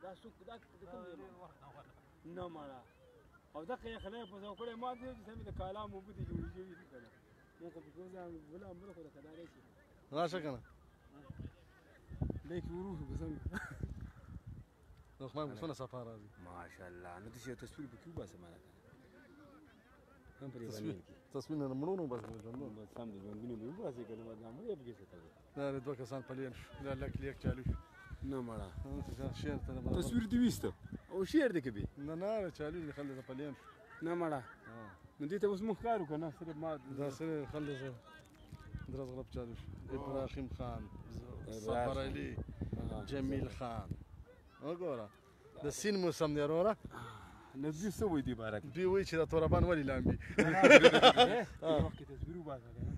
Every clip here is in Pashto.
دا څوک دا کوم نه مړه او دغه یې خلای په ځو کړی ما دې چې سمې د کالام اوبه دې جوړې شوي دي که نه مو خو پکې ځان بله امره خو د کدارې شي راشه که نه دی کې وروښو که څنګه لقمان څونه صفا راځي ماشاءالله نو داسې یو تصویر پکې وباسه ماله که هم پرې غنیل کې تصویر نه مړونو بس ژوندون بس هم د ژوندونې به وباسې که نه بس دا مړی پکې څه کوي دا دوه کسان پلین شو دا لک لیک چالو شو نه مړه شعر ته تصویر دې ویسته او شعر دې که بې نه نه چالو دي خلک پلین شو نه مړه نو دې ته اوس موږ ښکار وکړو نه صرف ما دا سره خلک درز غرب چالو شو ابراهیم خان صفر علي جمیل خان وګوره د سین موسم دی وروره نو دوی څه وایي دې باره کې دوی وایي چې دا توربان ولې لامبي وخت کې تصویر وباسه که نه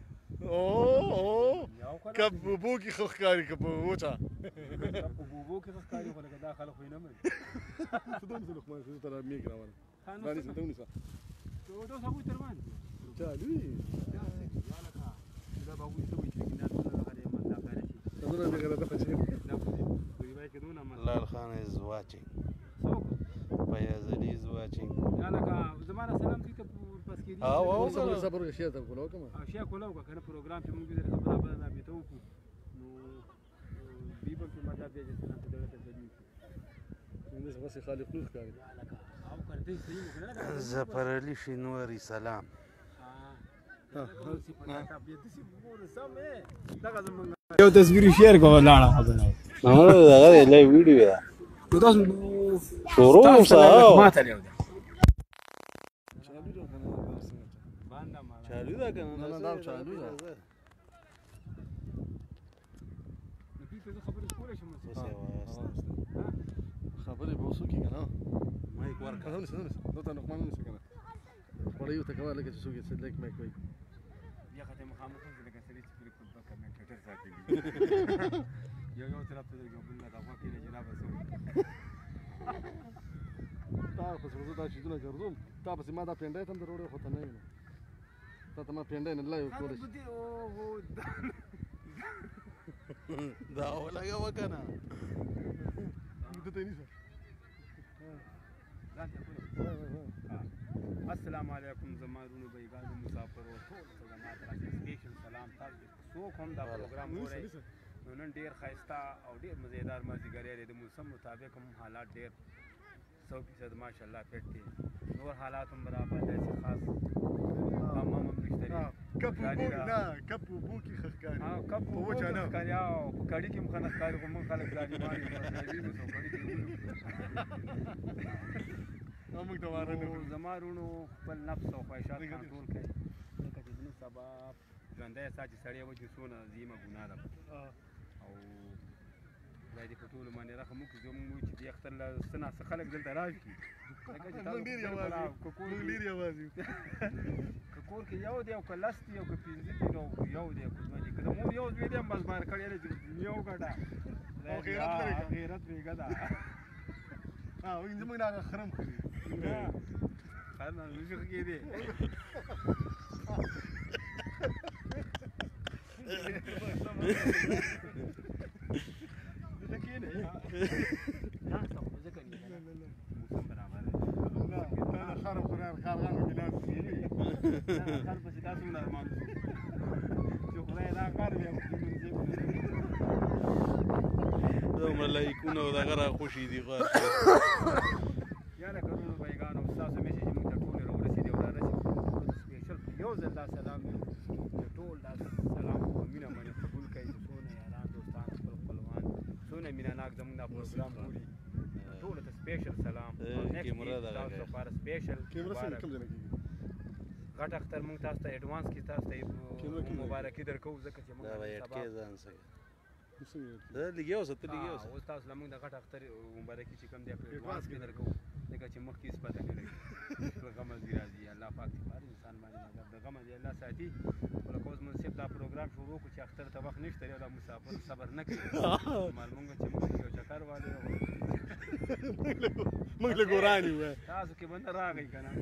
کب اوبو کې ښه ښکاري که په وچه په بوبو کې ښه ښکاري خو لکه دا خلک خو یې نه مني ته دونې سه لقمان ښځو ته را میږ راوله دا نیسه ته ونیسه اوس هغوی تر باندې چالو وي دا به هغوی څه وایي چې کیناتونه دغه دی منداکاره شي دونه میږه دا دغه شي دا خو دې ریوای کې دونه Lal Khan is watching. څوک Fayaz Ali is watching. یا لکه زما نه سلام دوی ته پس کېدي صبر وکړه شعر ته وکړه وکړه او شیا کوله وکړه که نه پروګرام چې موږ دې سره خبره بله رابطه وکړو نو دوی به پرې مطلب دی چې سلام په دغه ته تدوین کړي همداسې بس یې خالق لور ښکاري او کړدی صحیح وکړه Zafar Ali Shinwari Salam. یو تصویر شیر کوه لاړه خبره دغه لای ویډیو ده نو تاسو شروع وسه ما ته لیو چالو ده کنه نه نه دا چالو ده خبرې به اوس وکړي که نه مایک ورکړه ونیسه ونیسه دا ته لقمان ونیسه که نه خوړه یو ته کوه لکه چې څوک یې لایک مایک وایي یا خاطر مخامخ هم لکه سړي چې پرې خطبه کمنټیټر ساتلي یو طرف ته یو بل نه غوا کې جناب سو تا پس ورځو دا چیزونه ګرځوم تا پسې ما دا پینډۍ ته هم دروړی خو ته نه یم تا ته ما پینډۍ نه لای کولی شي دا ولګوه که نه ده ته یې نیسه السلام علیکم زما رونو بیګانو مسافرو ټول ته زما طرف سپیشل سلام تاسو څوک هم دا پروګرام ګورئ نو نن ډېر ښایسته او ډېر مزیدار مازدیګری دی د موسم مطابق هم حالات ډېر 100% ماشاءالله فټ دي نور حالات هم برابر دی چې خاص هم نشته دي کپ اوبو کې ښه ښکاري کپ اوبو کې ښکاري او په کړي کې هم ښه نه ښکاري خو موږ خلک ګرانیمان یو کړي کې موږ ته واره نه زما رونو خپل نفس او خواهشات کنټرول کړئ ځکه چې زموږ سبا ژوندی ستا چې سړی وجې څونه عظیمه ګناه ده او خدای دې په ټولو باندې رحم وکړي زموږ وایي چې دې اختر له څه ناڅه خلک دلته راشي موږ ډېر یوازې که کور کې یو دی او که لس دي او که پنځه دي نو یو دی او که دوه دي که د مور یو زوی دی هم بس بار کړی دی چې دنیا وګټه غیرت بېګه ده زموږ نه هغه خرم خوري خر نه نشي ښه کېدی دلته کښېنئ ناسته خو ځکه نه موسم برابر دی خر خوري خارغانو کې ناست دي خر پسې تاسو هم ارمان وشو چې خدای دا کار بیا دومره لایکونه او دغه راخوشي دي یا لکه رونو بیګانو ستاسو میسیج موږ ته ټولې راورسېدي او رارسېدي سپېشل یو ځل دا سلام وي چې ټول دا سلام په مینه باندې قبول کړئ چې څونه یاران دوستان خپل خپلوان څونه مینه ناک زموږ دا پروګرام ګوري ټولو ته سپېشل سلام تاسو لپاره سپېشل غټ اختر موږ تاسو ته ایډوانس کې تاسو ته مبارکي درکوو ځکه چې موږ دا لګیا اوسه ته لګیا اوسه اوس تاسو له موږ د غټ اختر مبارکي چې کوم دی په ایډوانس کې درکوو ځکه چې مخکې هېڅ پته نه لګي غم دې راځي الله پاک دې په هر انسان باندې مګر د غم دې الله ساتي خو لکه اوس منصف دا پروګرام شروع کړو چې اختر ته وخت نشته دی او دا مسافر صبر نه کوي مال مونږ چې موږ یو چکر والي موږ لږ وراني وو تاسو کې بنده راغی که نه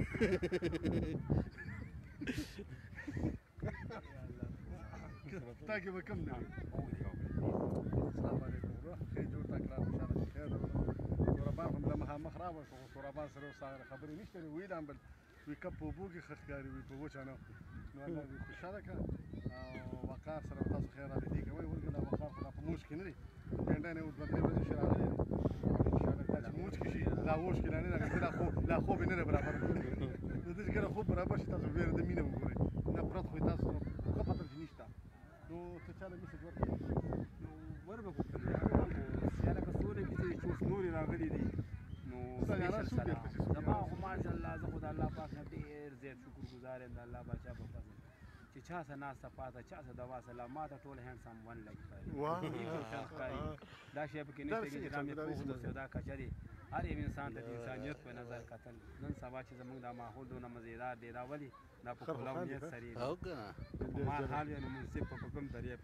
تا کې به کم نه السلام علیکم ورو خیر جوړ تا کړه خوشاله شي خیر سورابان هم له مخامخ راوړ خو سورابان سره اوس هغه خبرې نشته ویل هم بل وی کپ په اوبو کې ښه ښکاري وي په وچه نه نو الله دې خوشحاله کړه او وقار سره تاسو خیر راغلی کوئ ورګه دا وقار خو په موش کې نه دی ګنډه نه اوس به درې بجې شي راغلی انشاءالله دا چې موش کې شي دا اوش کې نه راغلی دا خوب یې نه دی برابر د دې چې کله خوب برابر شي تاسو ویره د مینه وګورئ نه پرت خو تاسو ښه پته چې نشته نو ته چا له میسج ورکړې نو وربه کوتل سیاله که سورې کې چې اوس نورې راغلي دي نو زما خو ماشاءالله زه خو د الله پاک نه ډېر زیات شکر ګزار یم د الله باچا په فضل چې چا څه ناسته پاته چا څه دوا سلام ما ته ټول هینډسم ون لګ ښکاري دا شی پکې نشته چې دا مې پوه نو دا کچه دی هر یو انسان ته د انسانیت په نظر کتل نن سبا چې زموږ دا ماحول دونه مزیدار دی دا ولې دا په کولونیت سره او که په ما حال وي نو منصف په کوم طریق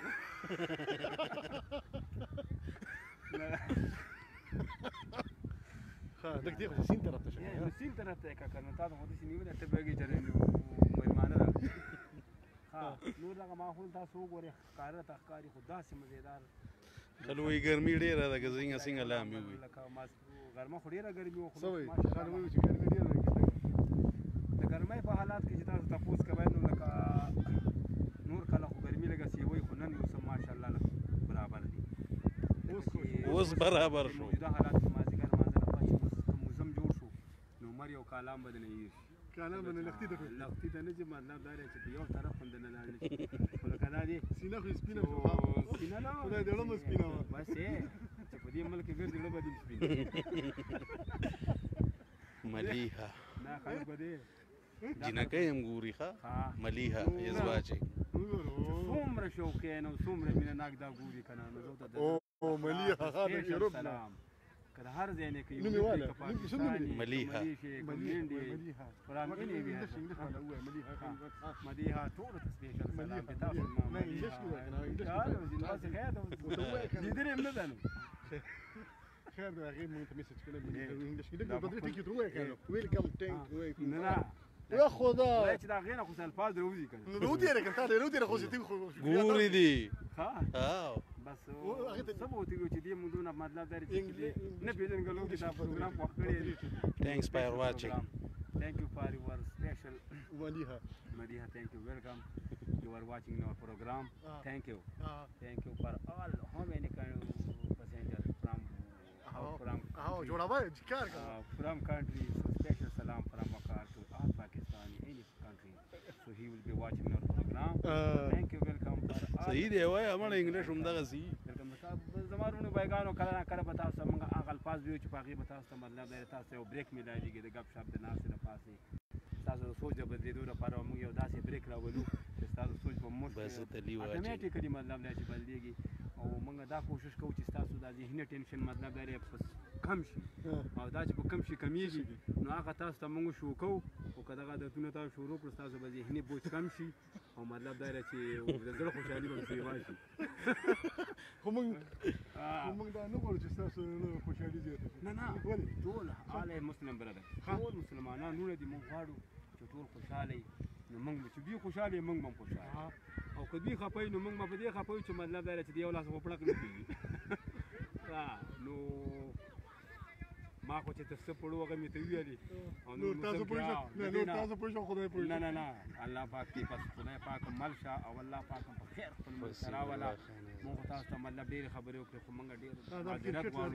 ها دک دی خو سین طرف ته شي سین طرف ته کا کنه تاسو خو دې نیولې ته بګی چرې نو مېلمانه را ها نور هغه ماحول تاسو وګورئ ښکاره ته ښکاري خو داسې مزیدار چلو وی ګرمي ډېره ده که څنګه لامي وي غرمه خو ډېره ګرمي وه سوی خان وی چې ګرمي ډېره ده د ګرمۍ په حالات کې چې تاسو تپوس کوئ نو لکه نور کله خو ګرمي لږه سیوی خو نن اوس ماشاءالله برابر دي اوس برابر شو موجوده حالات کې مازدیګر مانځه لپاره چې موسم جوړ شو نو عمر یو کالام به نه یېږي کالام به نه لښتي ته لښتي ته نه چې مطلب دا دی چې په یو طرف باندې نه لاړ نشي خو لکه دا دی سینه خو سپینه سپینه نه خدای دې ړمه سپینه وه بس یې چې په دې ملک کې ګرځي زړه به دې سپین ملیحه نه خیر به دی جنکۍ هم ګوري ښه ملیحه ازواجې څومره شوقین او څومره مینه ناک دا ګوري که نه نو زه ته او ملیحه ها د یوروپ نه که د هر ځای نه کې نوم یې واله ملیحه ملیحه ټولو ته سپیشل سلام دی تاسو نه انګلیش کې وایي لیدلې هم نه ده نو خیر دی هغې مونږ ته میسج کړی انګلیش کې دلته بدرې ټکي ته ووایه که نه ویلکم ټینک نه نه یا خدا وایي چې د هغې نه خو څه الفاظ راوځي که نه نو وتېره که تا دې وتېره خو چې ته خو ګوري دي ها او بس څه به ورته ووایو چې دې موږ دونه مطلب دا دی چې نه پېژنګلو کې دا پروګرام خوښ کړی دی thanks for watching thank you for your special ملیحه Madiha, thank you. Welcome. You are watching our program. Thank you. Thank you for all. How many kind of passengers from from countries? So special salam from Wakar to all Pakistani, any country. So he will be watching our program. Thank you. Welcome for all. صحیح دی وای امر انګلیش هم دغه سی Welcome. زمارونو بایګانو کله کله به تاسو موږ هغه الفاظ ویو چې په هغې به تاسو ته مطلب دی تاسو یو بریک میلاویږي د ګپ شپ د ناستې نه پاسې ستاسو د سوچ د بدلېدو لپاره موږ یو داسې بریک راولو چې ستاسو سوچ په موږ اټومیټیکلي مطلب دی چې بدلېږي او موږ دا کوشش کوو چې ستاسو دا ذهني ټینشن مطلب دی کم شي او دا چې په کم شي کمیږي نو هغه تاسو ته موږ شو کوو او که دغه عادتونه تاسو شروع کړو ستاسو به ذهني بوج کم شي او مطلب دا دی چې د زړه خوشحالي به سیوا شي خو موږ دا نه غواړو چې ستاسو خوشحالي زیاته شي نه ټول آل مسلم برادر ټول مسلمانان نور دي موږ غواړو چې ټول خوشحاله وي نو موږ چې دوی خوشحاله وي موږ هم خوشحاله او که دوی خفه وي نو موږ به په دې خفه وي چې مطلب دا دی چې د یو لاس په پړک نه کېږي نو ما خو چې ته څه پړو هغه مې ته وویلې نور تاسو پوه شو خدای پوه نه الله پاک دې بس خدای پاک مل شه او الله پاک په خیر خپل مل سره راوله موږ خو تاسو ته مطلب ډېرې خبرې وکړې خو موږ ډېر معذرت غواړو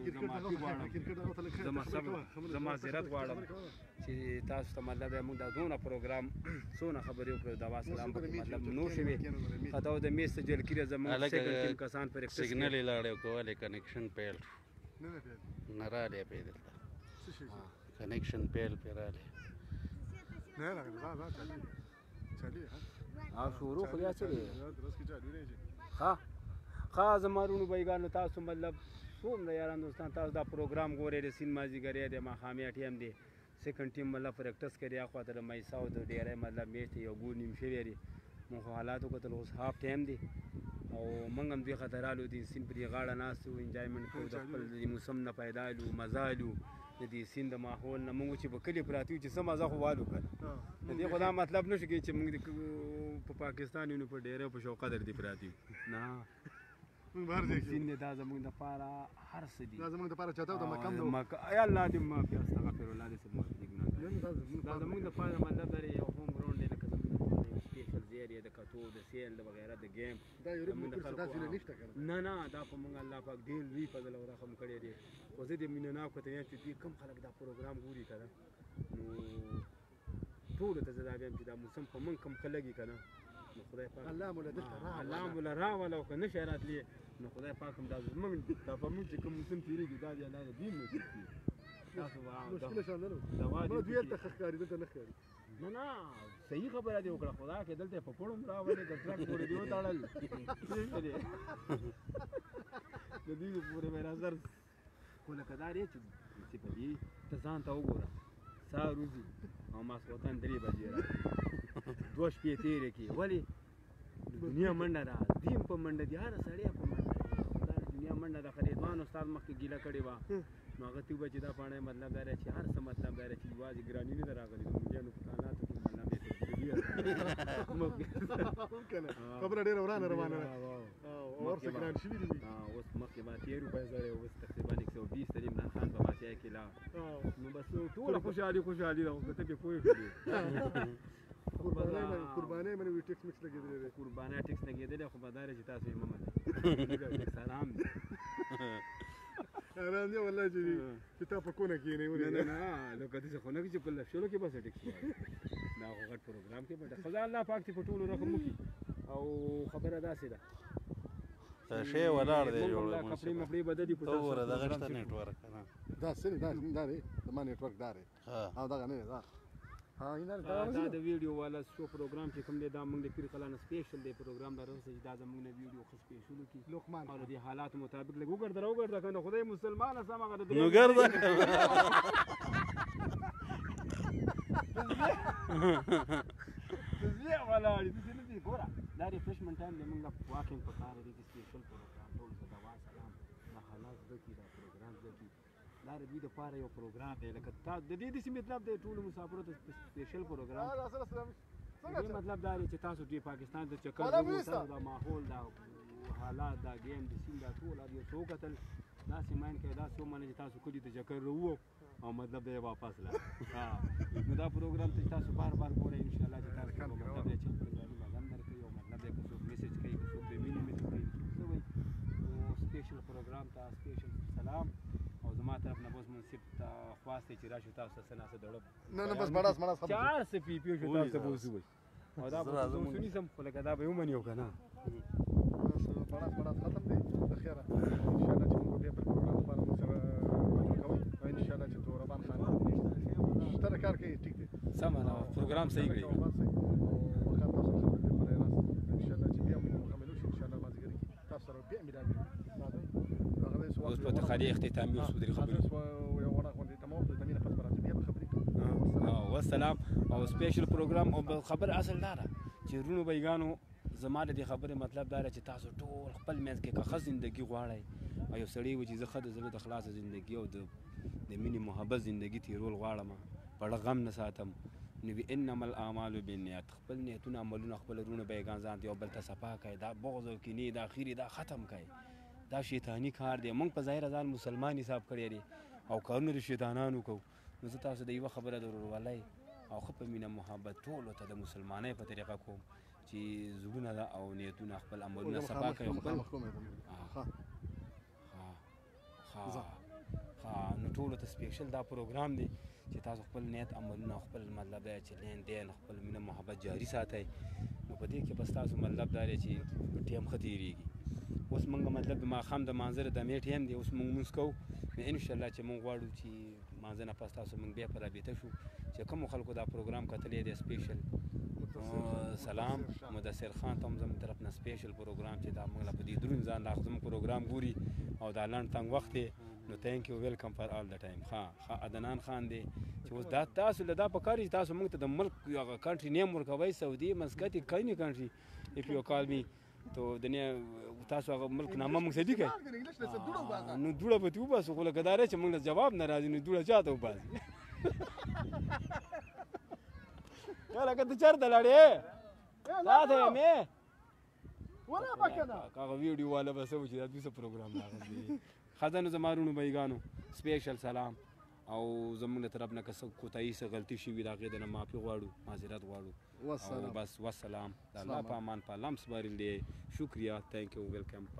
زه معذرت غواړم چې تاسو ته مطلب دی موږ دا دونه پروګرام څونه خبرې وکړې دوا سلام مطلب نو شوې خطا د میز ته جل کړي زموږ سیکنډ ټیم کسان پر سیګنل یې لاړې کولې کنیکشن پیل نه رالی پې دلته کنیکشن پیل پې رالی نه چلی شروع خو بیا څه دی ښه زمارونو بایګانو تاسو مطلب څومره یاران دوستان تاسو دا پروګرام ګورئ د سین مازدیګری دی ماښامي ټیم دی سیکنډ ټیم مطلب پریکټس کوي اخواته د میسا او د ډېری مطلب میچ ته یو ګول نیم شوی دی موږ خو حالاتو کتل اوس هاف ټایم دی او موږ هم دوی خطر رالو د سیند پرې غاړه ناست وو انجایمنټ کوو د خپل د موسم نه پیدا لو مزه لو د دې سیند د ماحول نه موږ چې په کلي پراته یو چې څه مزه خو والو که نه د دې خو دا مطلب نه شو کېږي چې موږ په پاکستان یو نو په ډېری په شوق قدر دې پراته یو نه موږ به هر ځای کې سین دا زموږ دپاره هر څه دي دا زموږ دپاره چاته د مقام ای الله دې معافي استغفر الله دې معافي دې ګناه دا زموږ دپاره مطلب دا یو هوم ګراوند دی لکه زموږ دپاره یو سپیشل ځای دی د کتو د سیل د وغیره د گیم دا یو روم کورس داسې نشته کنه نه دا په موږ الله پاک ډېر لوی فضل او رحم کړی دی خو زه دې مینه ناکو ته یم چې دوی کم خلک دا پروګرام ګوري که نه نو ټولو ته زه دا وایم چې دا موسم په موږ کم ښه لګي که نه نو خدای پاک الله مو له راوله او که نه شی راتلې نو خدای پاک هم دا زموږ دا په موږ چې کوم موسم تېرېږي دا د الله د دین نصیب کړي مشکله شان نه نو دوی هلته ښه ښکاري دلته نه ښکاري نه صحیح خبره دې وکړه خدا کې دلته په پړم راولې د ټرک پورې دې وتړل د دې پورې مې نظر خو لکه دا دی چې په دې ته ځان ته وګوره سهار وځي او ماسخوتن 3 بجې راځي 2 شپې تېرې کړي ولې دنیا منډه ده دیم په منډه دي هر سړی په منډه دا دنیا منډه ده خدای ځوان استاد مخکې ګیله کړې وه نو هغه ته وویل چې دا پاڼه مطلب دا دی چې هر څه مطلب دا دی چې یوازې ګراني نه ده راغلې د مونږیانو په کاناتو کې مطلب دی خبره ډېره ورانه روانه ده اور څه ګران شوي دي اوس مخکې ما 13 روپۍ زره اوس تقریبا 120 د عمران خان په بادشاهۍ کې لا نو بس ټوله خوشحالي ده خو که ته پرې پوه شولې قربانۍ باندې وي ټیکس میکس لګېدلی دی قربانۍ ټیکس لګېدلی خو به دا دی چې تاسو یې مه منئ ټیکس حرام دی حرام دی والله چې تا په کونه کښېنې نه لکه داسې خو نه چې په لفشلو کې بس ټیکس وایي دا خو غټ پروګرام کې به خدای الله پاک چې په ټولو رقم وکړي او خبره داسې ده شی ولاړ دی کپړې مپړې به ددي ته وګوره دغه شته نیټورک دا څه دی دا دی زما نیټورک دا دی او دغه نه دی دا دا د ویډیو والا شو پروګرام چې کوم دی دا موږ د پیر کلانه سپیشل دی پروګرام دا راوځي چې دا زموږ نه ویډیو خو سپیشل کی لوکمان او د حالات مطابق لګ وګرځه کنه خدای مسلمان سم هغه د نو ګرځه زه ولا دې نه دي ګوره دا ریفریشمنت ټایم دی موږ واکینګ په کار دی سپیشل پروګرام ټول ته دوا سلام دا حالات دکی دا پروګرام دکی دا د دې لپاره یو پروګرام دی لکه د دې د مطلب دی ټول مسافرو ته سپیشل پروګرام دې مطلب دا دی چې تاسو د پاکستان د چکر دا ماحول دا حالات دا گیم د سین دا ټول د څو قتل دا سیمان کې دا څو منځ تاسو کلی ته چکر وو او مطلب دی واپس لا نو دا پروګرام ته تاسو بار ګورئ ان شاء الله چې تاسو مطلب دی چې مطلب درکې او مطلب دی څوک میسج کوي څوک د مینی میسج کوي او سپیشل پروګرام ته سپیشل سلام او زما طرف نه بوس منصب ته خواسته چې راشو تاسو سره نه دړب نه بس بڑا خبر 4 سپی پیو شو تاسو بوسو او دا به سونی سم خو لکه دا به ومنیو کنه بڑا ختم دی خیره ان شاء الله چې موږ بیا په پروګرام باندې سره کوو او ان شاء الله چې توربان خان ستاره کار کوي ټیک دی سم نه پروګرام صحیح کړی او وخت تاسو خبرې پر راست ان شاء الله چې بیا موږ مکمل شو ان شاء الله مازیګر کې تاسو سره بیا میلاد اوس په تخالي اختتامي اوس درې خبرې یو ونه غونډه تمام د تمینه پس راځي بیا خبرې کوو والسلام او سپیشل پروګرام او خبر اصل دار چې رونو بیگانو زما د خبره مطلب دا چې تاسو ټول خپل مېز کې که ژوندۍ غواړئ او یو سړی و چې زه خد زړه د خلاص ژوندۍ او د مینې محبت ژوندۍ تیرول غواړم په غم نه ساتم نو انما الاعمال بالنیات خپل نیتونه عملونه خپل رونو بیگان ځان دی او بل ته صفا کوي دا بغض او کینې دا اخیری دا ختم کوي دا شیطانی کار دی موږ په ظاهر ځان مسلمان حساب کړی دی او کارونه د شیطانانو کوو نو زه تاسو د یوه خبره د ورورولۍ او ښه په مینه محبت ټولو ته د مسلمانۍ په طریقه کوم چې زړونه ده او نیتونه خپل عملونه صفا کوي خپل نو ټولو ته سپیشل دا پروګرام دی چې تاسو خپل نیت عملونه خپل مطلب دی چې لین دین خپل مینه محبت جاري ساتئ نو په دې کې بس تاسو مطلب دا دی چې ټیم ښه تېرېږي اوس موږ مطلب د ماښام د مانځره د مې ټیم دی اوس موږ لمونځ کوو نو انشاءالله چې موږ غواړو چې مانځه نه پس تاسو موږ بیا په رابطه شو چې کومو خلکو دا پروګرام کتلی دی سپیشل سلام مدثر خان ته هم زموږ طرف نه سپیشل پروګرام چې دا موږ له په دې دروند ځان لا زموږ پروګرام ګوري او دا لنډ تنګ وخت دی نو تھینک یو ویلکم فار آل د ټایم عدنان خان دی چې اوس دا تاسو له دا پکار چې تاسو موږ ته د ملک هغه کنټري نیم ورکوئ سعودي مسقط کینی کنټري اف یو کال می تو دنیا تاسو هغه ملک نامه موږ صدیق نو دوړه به ته وباسو خو لکه دا چې موږ جواب نه راځي نو دوړه چاته وباسي یا لکه ته چېرته لاړې تا ته یم ولا به که نه هغه ویډیو والا به څه و چې دا دوی څه پروګرام راغلی ښځه نو زما وروڼو بهیګانو سپیشل سلام او زموږ له طرف نه که څه کوتاهي څه غلطي شوي د هغې د نه معافي غواړو معذرت غواړو او بس والسلام د الله په امان په الله هم سپارل دی شکریه تھینک یو ویلکم